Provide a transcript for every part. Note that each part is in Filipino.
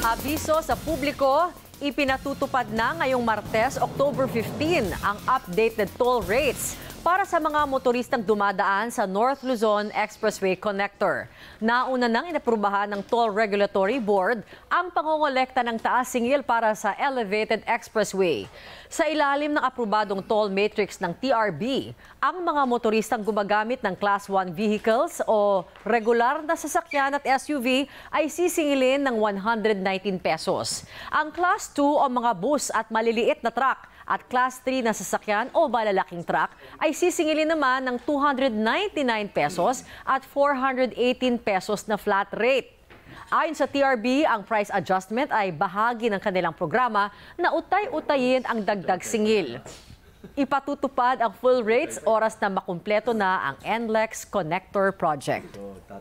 Abiso sa publiko, ipinatutupad na ngayong Martes, October 15, ang updated toll rates para sa mga motoristang dumadaan sa North Luzon Expressway Connector. Nauna nang inaprubahan ng Toll Regulatory Board ang pangongolekta ng taas singil para sa elevated expressway. Sa ilalim ng aprobadong toll matrix ng TRB, ang mga motoristang gumagamit ng Class 1 vehicles o regular na sasakyan at SUV ay sisingilin ng 119 pesos. Ang Class 2 o mga bus at maliliit na truck at Class 3 na sasakyan o malalaking truck ay sisingilin naman ng 299 pesos at 418 pesos na flat rate. Ayon sa TRB, ang price adjustment ay bahagi ng kanilang programa na utay-utayin ang dagdag singil. Ipatutupad ang full rates oras na makumpleto na ang NLEX Connector Project.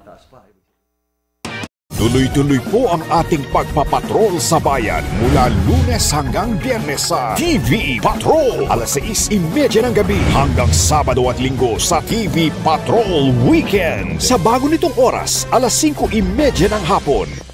Tuloy-tuloy po ang ating pagpapatrol sa bayan mula Lunes hanggang Biyernes sa TV Patrol. Alas 6:30 ng gabi hanggang Sabado at Linggo sa TV Patrol Weekend. Sa bago nitong oras, alas 5:30 ng hapon.